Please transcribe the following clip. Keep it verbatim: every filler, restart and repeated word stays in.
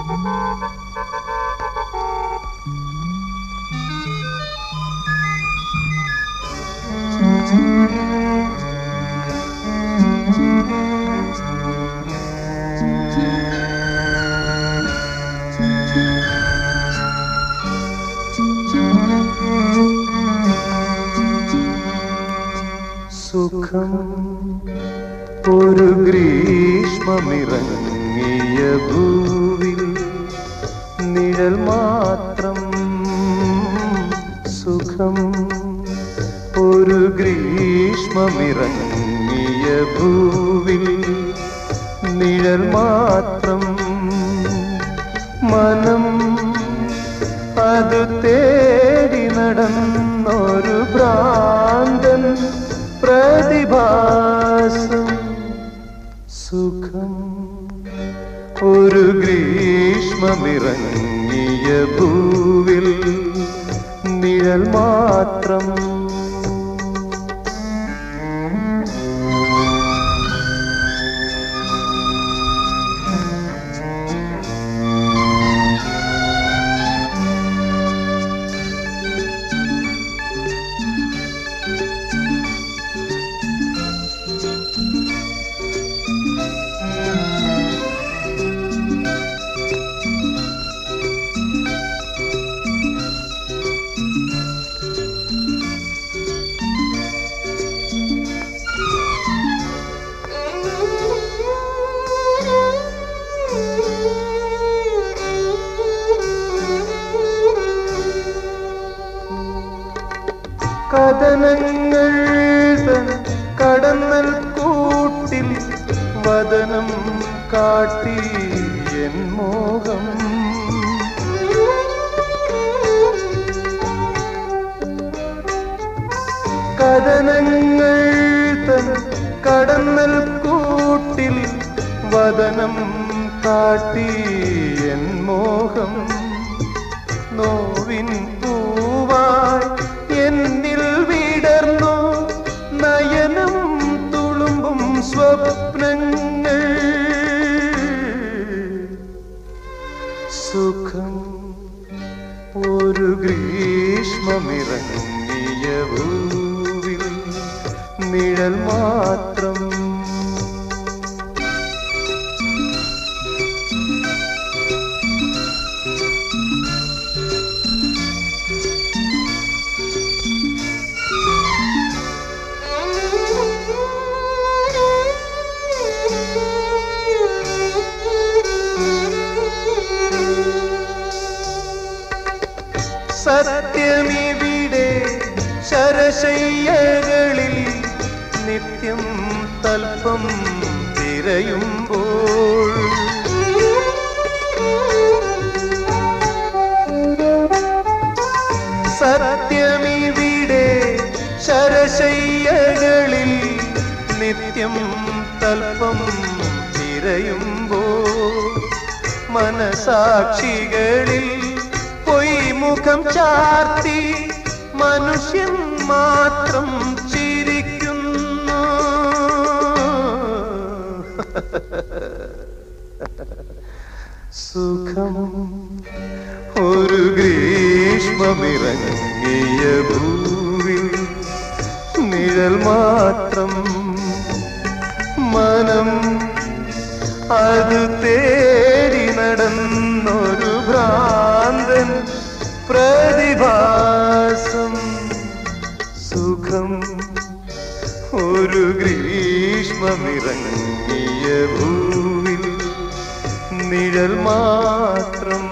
സുഖം ഒരു ഗ്രീഷ്മമിറങ്ങിയ ഭൂവിൽ നിഴൽ മാത്രം. സുഖം ഒരു ഗ്രീഷ്മമിറങ്ങിയ ഭൂവിൽ നിഴൽ മാത്രം. മനം അത് തേടി നടന്നൊരു ഭ്രാന്തൻ പ്രതിഭാസം. സുഖം ഒരു ഗ്രീഷ്മമിറങ്ങിയ ഭൂവിൽ നിഴൽ മാത്രം. കഥനങ്ങൾ തൻ കടന്നൽ കൂട്ടിൽ വദനം കാട്ടി എൻ മോഹം. കഥനങ്ങൾ തൻ കടന്നൽ കൂട്ടിൽ വദനം കാട്ടി എൻ മോഹം. നോവിൻ പൂവായി എന്നിൽ വിടർന്നു നയനം തുളുമ്പും സ്വപ്നങ്ങൾ. സുഖം ഒരു ഗ്രീഷ്മമിറങ്ങിയ ഭൂവിൽ നിഴൽ മാത്രം. സത്യമിവിടെ ശരശയ്യകളിൽ നിത്യം തൽപ്പം തിരയുമ്പോൾ. സത്യമിവിടെ ശരശയ്യകളിൽ നിത്യം തൽപ്പം തിരയുമ്പോൾ. മനസാക്ഷികളിൽ മുഖം ചാർത്തി മനുഷ്യൻ മാത്രം ചിരിക്കുന്നു. സുഖം ഒരു ഗ്രീഷ്മമിറങ്ങിയ ഭൂവിൽ നിഴൽ മാത്രം. മനം അത് തേടി നടന്നൊരു ഭ്രാന്തൻ പ്രതിഭാസം. സുഖം ഒരു ഗ്രീഷ്മമിറങ്ങിയ ഭൂവിൽ നിഴൽ മാത്രം.